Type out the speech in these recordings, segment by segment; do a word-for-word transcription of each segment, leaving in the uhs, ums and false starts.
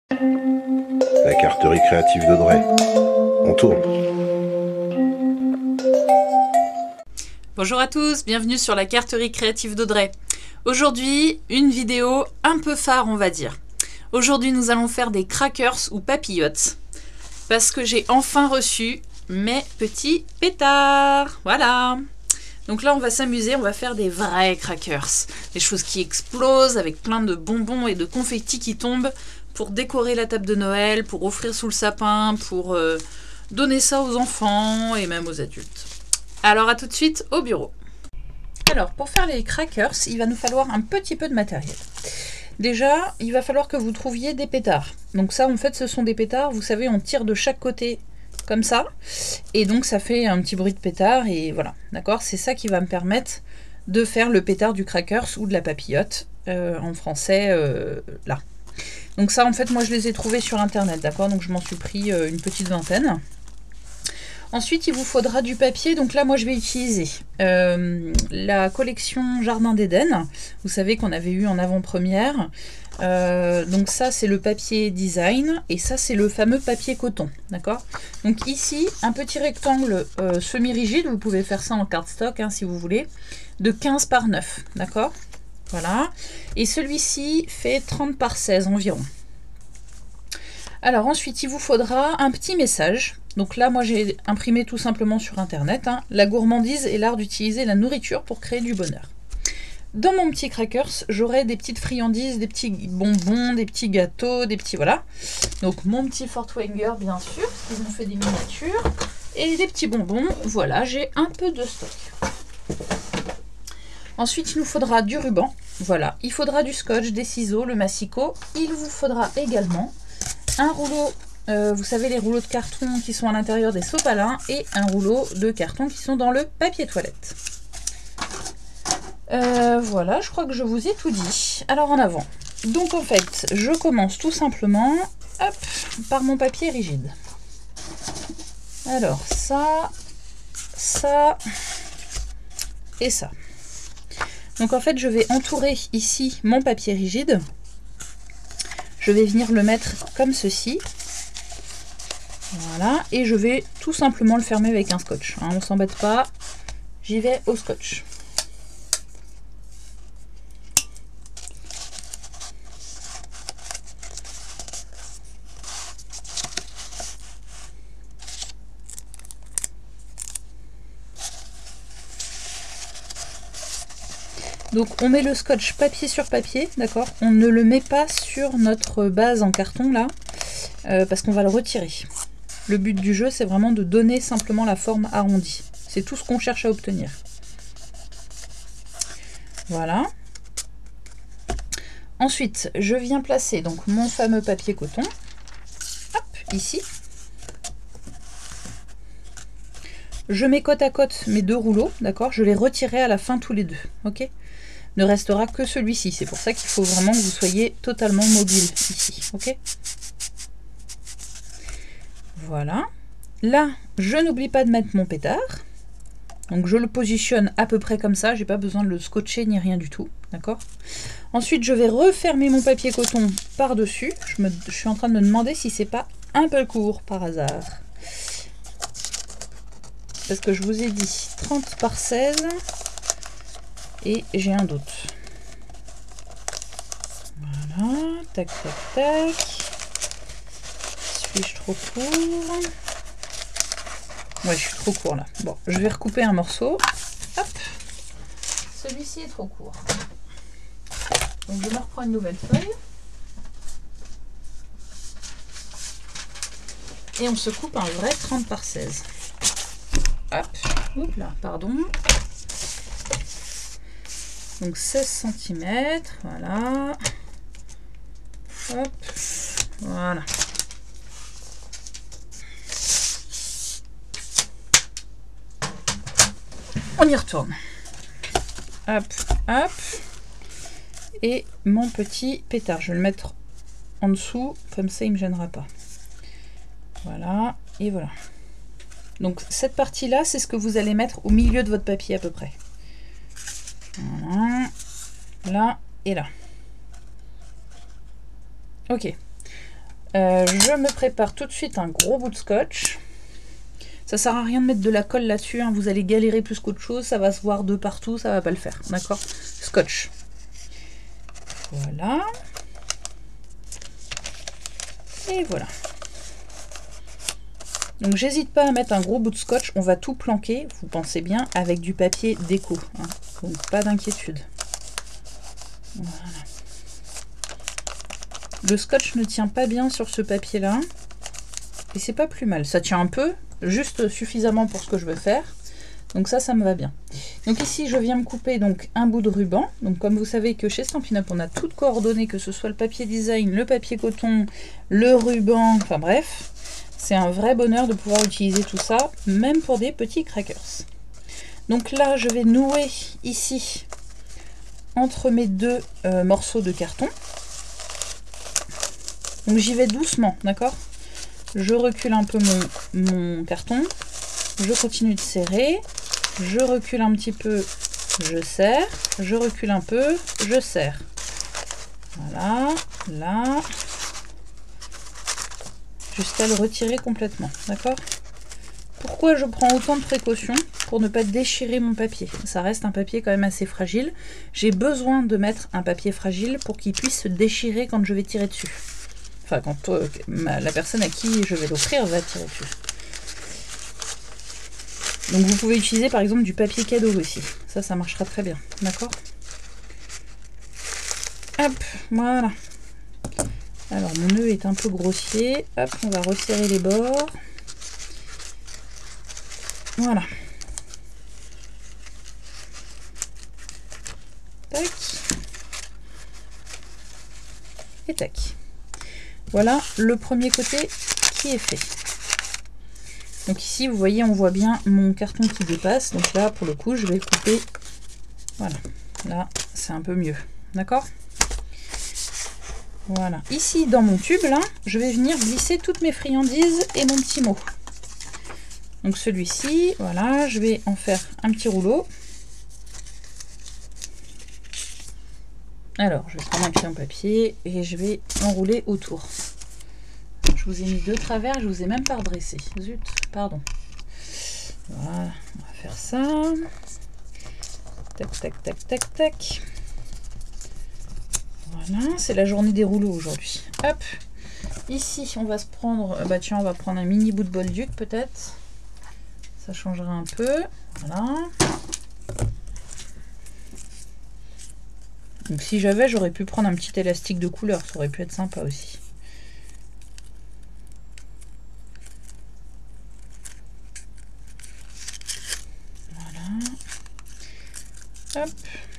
La carterie créative d'Audrey. On tourne. Bonjour à tous, bienvenue sur la carterie créative d'Audrey. Aujourd'hui, une vidéo un peu phare, on va dire. Aujourd'hui, nous allons faire des crackers ou papillotes parce que j'ai enfin reçu mes petits pétards. Voilà. Donc là, on va s'amuser, on va faire des vrais crackers. Des choses qui explosent avec plein de bonbons et de confettis qui tombent pour décorer la table de Noël, pour offrir sous le sapin, pour euh, donner ça aux enfants et même aux adultes. Alors à tout de suite au bureau. Alors pour faire les crackers, il va nous falloir un petit peu de matériel. Déjà, il va falloir que vous trouviez des pétards. Donc ça, en fait, ce sont des pétards, vous savez, on tire de chaque côté comme ça. Et donc ça fait un petit bruit de pétard et voilà, d'accord? C'est ça qui va me permettre de faire le pétard du crackers ou de la papillote, euh, en français, euh, là. Donc ça, en fait, moi, je les ai trouvés sur Internet, d'accord? Donc je m'en suis pris euh, une petite vingtaine. Ensuite, il vous faudra du papier. Donc là, moi, je vais utiliser euh, la collection Jardin d'Éden. Vous savez qu'on avait eu en avant-première. Euh, donc ça, c'est le papier design. Et ça, c'est le fameux papier coton. D'accord? Donc ici, un petit rectangle euh, semi-rigide. Vous pouvez faire ça en cardstock, hein, si vous voulez. De quinze par neuf. D'accord? Voilà. Et celui-ci fait trente par seize environ. Alors ensuite, il vous faudra un petit message. Donc là, moi, j'ai imprimé tout simplement sur Internet. Hein, la gourmandise est l'art d'utiliser la nourriture pour créer du bonheur. Dans mon petit crackers, j'aurai des petites friandises, des petits bonbons, des petits gâteaux, des petits... Voilà. Donc mon petit Furtwängler, bien sûr, parce qu'ils ont fait des miniatures. Et des petits bonbons. Voilà, j'ai un peu de stock. Ensuite, il nous faudra du ruban. Voilà. Il faudra du scotch, des ciseaux, le massicot. Il vous faudra également un rouleau, euh, vous savez, les rouleaux de carton qui sont à l'intérieur des sopalins et un rouleau de carton qui sont dans le papier toilette. Euh, voilà, je crois que je vous ai tout dit. Alors en avant. Donc en fait, je commence tout simplement hop, par mon papier rigide. Alors ça, ça et ça. Donc en fait, je vais entourer ici mon papier rigide. Je vais venir le mettre comme ceci. Voilà. Et je vais tout simplement le fermer avec un scotch. Hein, on ne s'embête pas. J'y vais au scotch. Donc on met le scotch papier sur papier, d'accord? On ne le met pas sur notre base en carton là, euh, parce qu'on va le retirer. Le but du jeu, c'est vraiment de donner simplement la forme arrondie. C'est tout ce qu'on cherche à obtenir. Voilà. Ensuite, je viens placer donc mon fameux papier coton. Hop, ici. Je mets côte à côte mes deux rouleaux, d'accord? Je les retirerai à la fin tous les deux, ok? Ne restera que celui-ci. C'est pour ça qu'il faut vraiment que vous soyez totalement mobile ici, ok? Voilà. Là, je n'oublie pas de mettre mon pétard. Donc je le positionne à peu près comme ça. J'ai pas besoin de le scotcher ni rien du tout, d'accord? Ensuite, je vais refermer mon papier coton par-dessus. Je, me, je suis en train de me demander si c'est pas un peu court par hasard. Parce que je vous ai dit trente par seize. Et j'ai un doute. Voilà, tac, tac, tac. Suis-je trop court? Ouais, je suis trop court là. Bon, je vais recouper un morceau. Hop. Celui-ci est trop court. Donc je me reprends une nouvelle feuille. Et on se coupe un vrai trente par seize. Hop. Oups là, pardon. Donc seize centimètres, voilà. Hop, voilà. On y retourne. Hop, hop. Et mon petit pétard, je vais le mettre en dessous, comme ça il ne me gênera pas. Voilà, et voilà. Donc cette partie-là, c'est ce que vous allez mettre au milieu de votre papier à peu près. Voilà. Là et là. Ok. Euh, je me prépare tout de suite un gros bout de scotch. Ça sert à rien de mettre de la colle là-dessus, hein. Vous allez galérer plus qu'autre chose, ça va se voir de partout, ça va pas le faire, d'accord? Scotch. Voilà. Et voilà. Donc j'hésite pas à mettre un gros bout de scotch, on va tout planquer, vous pensez bien, avec du papier déco, hein. Donc pas d'inquiétude. Voilà. Le scotch ne tient pas bien sur ce papier là, et c'est pas plus mal, ça tient un peu, juste suffisamment pour ce que je veux faire, donc ça, ça me va bien. Donc ici je viens me couper donc un bout de ruban, donc comme vous savez que chez Stampin' Up on a toutes coordonnées, que ce soit le papier design, le papier coton, le ruban, enfin bref. C'est un vrai bonheur de pouvoir utiliser tout ça, même pour des petits crackers. Donc là, je vais nouer ici, entre mes deux euh, morceaux de carton. Donc j'y vais doucement, d'accord? Je recule un peu mon, mon carton, je continue de serrer, je recule un petit peu, je serre, je recule un peu, je serre. Voilà, là... jusqu'à le retirer complètement, d'accord? Pourquoi je prends autant de précautions? Pour ne pas déchirer mon papier. Ça reste un papier quand même assez fragile. J'ai besoin de mettre un papier fragile pour qu'il puisse se déchirer quand je vais tirer dessus. Enfin, quand euh, ma, la personne à qui je vais l'offrir va tirer dessus. Donc vous pouvez utiliser par exemple du papier cadeau aussi. Ça, ça marchera très bien, d'accord? Hop, voilà. Alors mon nœud est un peu grossier, hop, on va resserrer les bords. Voilà. Tac. Et tac. Voilà le premier côté qui est fait. Donc ici vous voyez, on voit bien mon carton qui dépasse. Donc là pour le coup je vais couper. Voilà. Là c'est un peu mieux. D'accord ? Voilà. Ici, dans mon tube, là, je vais venir glisser toutes mes friandises et mon petit mot. Donc celui-ci, voilà, je vais en faire un petit rouleau. Alors, je vais prendre un crayon papier et je vais enrouler autour. Je vous ai mis deux travers, je vous ai même pas redressé. Zut, pardon. Voilà, on va faire ça. Tac, tac, tac, tac, tac. Voilà, c'est la journée des rouleaux aujourd'hui. Hop, ici on va se prendre, bah tiens, on va prendre un mini bout de bolduc peut-être. Ça changera un peu. Voilà. Donc si j'avais, j'aurais pu prendre un petit élastique de couleur, ça aurait pu être sympa aussi. Voilà. Hop.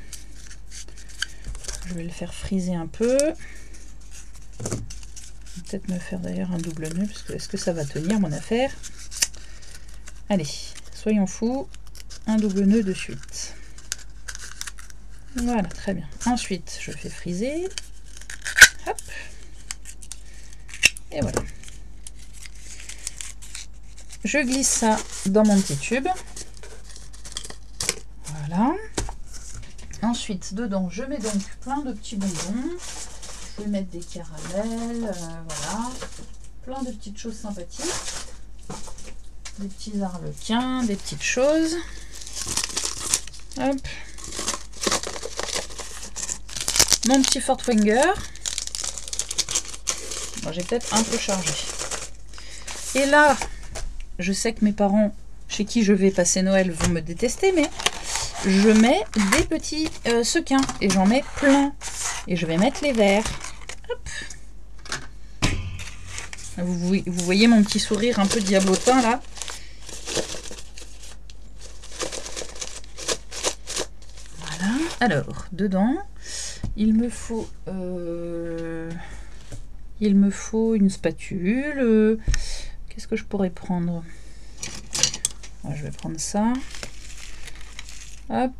Je vais le faire friser un peu. Peut-être me faire d'ailleurs un double nœud, parce que est-ce que ça va tenir mon affaire? Allez, soyons fous, un double nœud de suite. Voilà, très bien. Ensuite, je fais friser. Hop. Et voilà. Je glisse ça dans mon petit tube. Voilà. Ensuite, dedans, je mets donc plein de petits bonbons. Je vais mettre des caramels, euh, voilà. Plein de petites choses sympathiques. Des petits arlequins, des petites choses. Hop. Mon petit Furtwängler. Bon, j'ai peut-être un peu chargé. Et là, je sais que mes parents, chez qui je vais passer Noël, vont me détester, mais je mets des petits euh, sequins et j'en mets plein. Et je vais mettre les verts. Hop. Vous, vous voyez mon petit sourire un peu diablotin là. Voilà. Alors, dedans, il me faut, euh, il me faut une spatule. Euh, Qu'est-ce que je pourrais prendre? Alors, je vais prendre ça. Hop.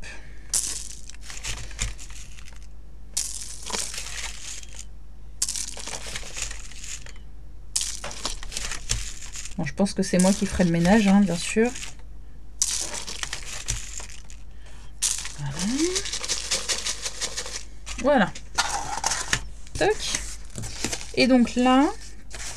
Bon, je pense que c'est moi qui ferai le ménage, hein, bien sûr. Voilà. Voilà. Toc. Et donc là,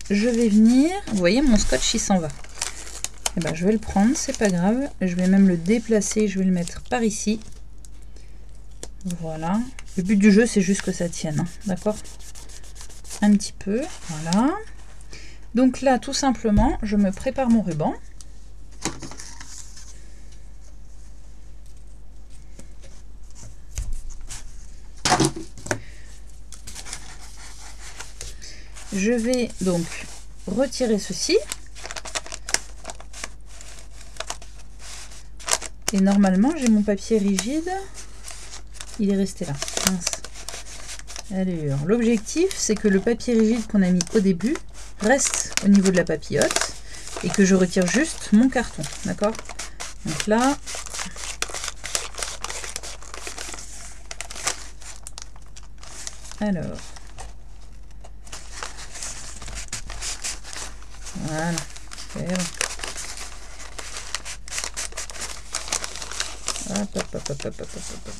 je vais venir, vous voyez mon scotch il s'en va. Et ben je vais le prendre, c'est pas grave, je vais même le déplacer, je vais le mettre par ici. Voilà, le but du jeu c'est juste que ça tienne, hein, d'accord? Un petit peu, voilà. Donc là tout simplement, je me prépare mon ruban. Je vais donc retirer ceci. Et normalement, j'ai mon papier rigide. Il est resté là. Mince. Allez, l'objectif, c'est que le papier rigide qu'on a mis au début reste au niveau de la papillote et que je retire juste mon carton. D'accord? Donc là, alors, voilà. Et bon. Hop, hop, hop, hop, hop, hop, hop, hop.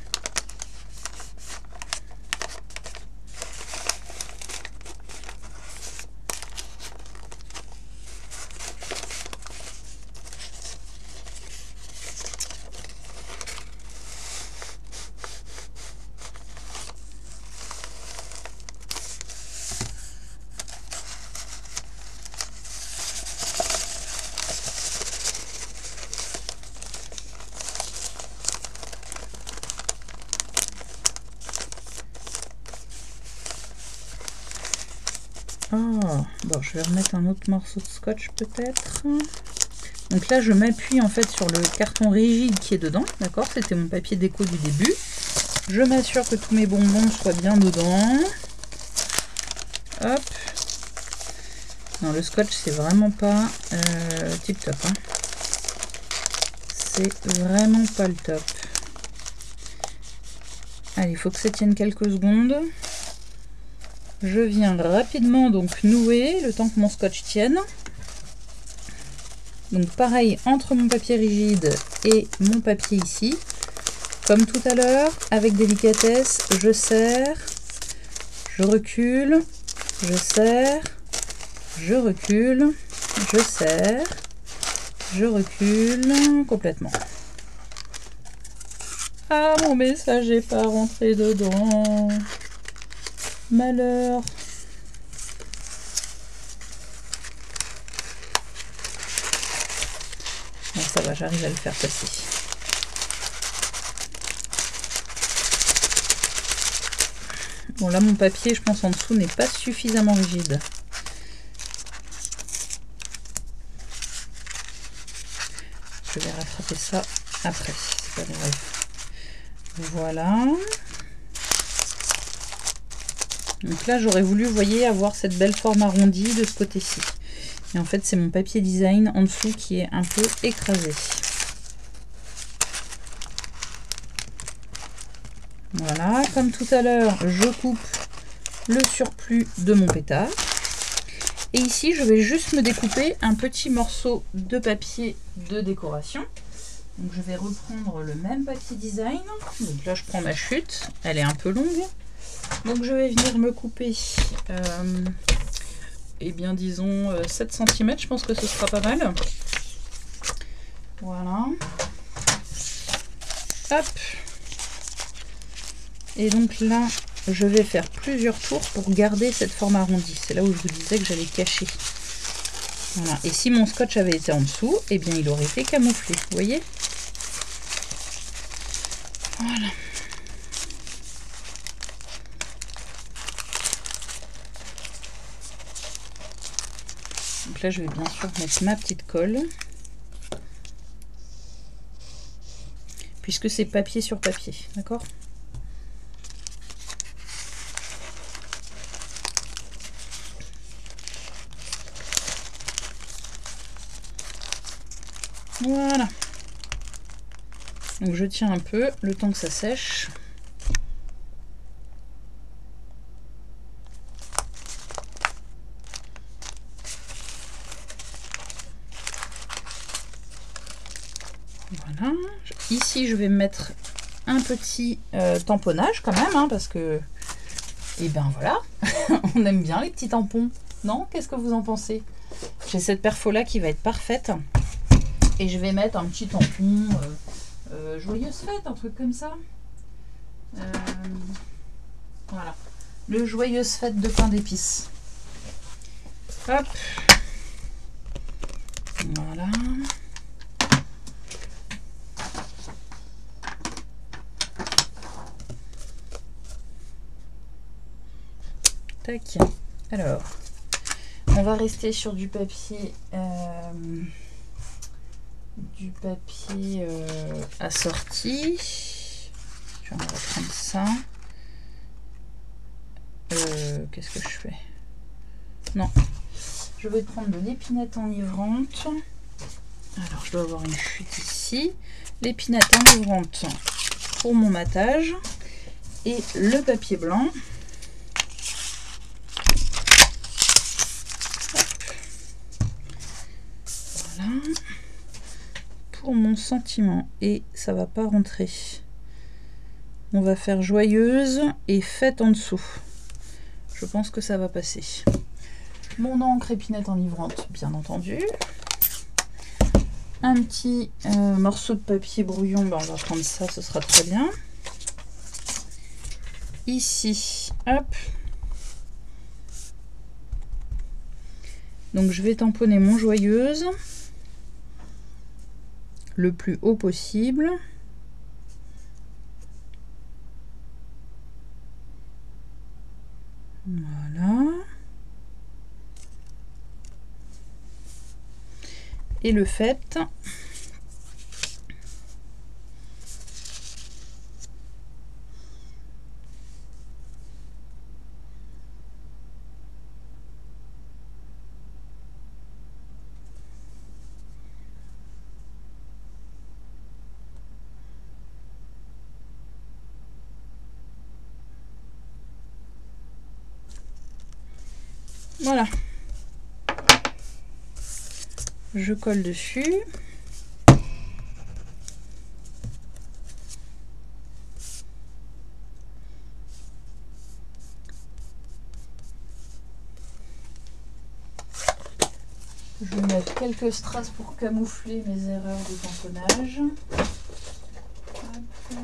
Oh, bon, je vais remettre un autre morceau de scotch peut-être. Donc là, je m'appuie en fait sur le carton rigide qui est dedans. D'accord, c'était mon papier déco du début. Je m'assure que tous mes bonbons soient bien dedans. Hop. Non, le scotch, c'est vraiment pas euh, tip top. Hein. C'est vraiment pas le top. Allez, il faut que ça tienne quelques secondes. Je viens rapidement donc nouer le temps que mon scotch tienne. Donc pareil, entre mon papier rigide et mon papier ici, comme tout à l'heure, avec délicatesse, je serre, je recule, je serre, je recule, je serre, je recule complètement. Ah, mon message n'est pas rentré dedans. Malheur. Bon, ça va, j'arrive à le faire passer. Bon, là, mon papier, je pense, en dessous n'est pas suffisamment rigide. Je vais rattraper ça après, c'est pas grave. Voilà. Donc là, j'aurais voulu, vous voyez, avoir cette belle forme arrondie de ce côté-ci. Et en fait, c'est mon papier design en dessous qui est un peu écrasé. Voilà, comme tout à l'heure, je coupe le surplus de mon pétard. Et ici, je vais juste me découper un petit morceau de papier de décoration. Donc, je vais reprendre le même papier design. Donc là, je prends ma chute. Elle est un peu longue. Donc je vais venir me couper, euh, eh bien disons euh, sept centimètres, je pense que ce sera pas mal. Voilà. Hop. Et donc là, je vais faire plusieurs tours pour garder cette forme arrondie. C'est là où je vous disais que j'allais cacher. Voilà. Et si mon scotch avait été en dessous, eh bien il aurait été camouflé, vous voyez? Voilà. Donc là, je vais bien sûr mettre ma petite colle. Puisque c'est papier sur papier, d'accord? Voilà. Donc je tiens un peu le temps que ça sèche. Voilà. Ici, je vais mettre un petit euh, tamponnage quand même, hein, parce que, et ben voilà, on aime bien les petits tampons. Non? Qu'est-ce que vous en pensez? J'ai cette perfo là qui va être parfaite. Et je vais mettre un petit tampon. Euh, euh, joyeuse fête, un truc comme ça. Euh, voilà. Le joyeuse fête de pain d'épices. Hop. Voilà. Tac. Alors, on va rester sur du papier, euh, du papier euh, assorti. On va prendre ça. Euh, Qu'est-ce que je fais? Non. Je vais prendre de l'épinette enivrante. Alors, je dois avoir une chute ici. L'épinette enivrante pour mon matage. Et le papier blanc. Voilà. Pour mon sentiment. Et ça va pas rentrer. On va faire joyeuse et fête en dessous. Je pense que ça va passer. Mon encre épinette enivrante, bien entendu. Un petit euh, morceau de papier brouillon, ben on va prendre ça, ce sera très bien. Ici, hop. Donc je vais tamponner mon joyeuse le plus haut possible. Voilà. Et le fait. Voilà. Je colle dessus. Je vais mettre quelques strass pour camoufler mes erreurs de tamponnage. Hop.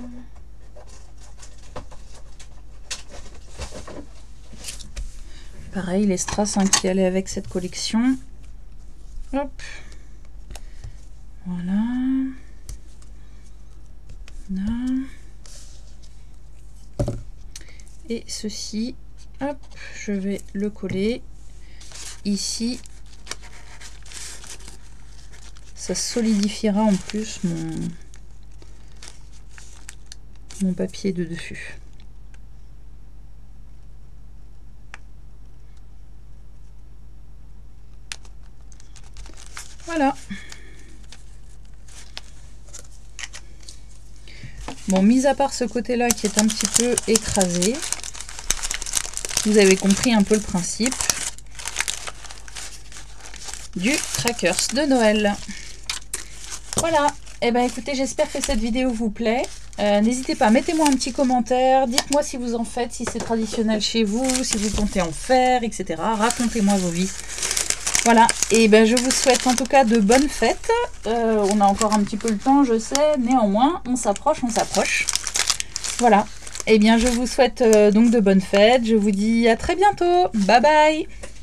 Pareil, les strass hein, qui allaient avec cette collection. Hop. Voilà. Là. Et ceci, hop, je vais le coller ici. Ça solidifiera en plus mon, mon papier de dessus. Voilà. Bon, mis à part ce côté-là qui est un petit peu écrasé, vous avez compris un peu le principe du crackers de Noël. Voilà. Et eh ben écoutez, j'espère que cette vidéo vous plaît. Euh, N'hésitez pas, mettez-moi un petit commentaire. Dites-moi si vous en faites, si c'est traditionnel chez vous, si vous comptez en faire, et cetera. Racontez-moi vos vies. Voilà, et ben je vous souhaite en tout cas de bonnes fêtes. Euh, on a encore un petit peu le temps, je sais, néanmoins, on s'approche, on s'approche. Voilà, et bien je vous souhaite euh, donc de bonnes fêtes. Je vous dis à très bientôt. Bye bye.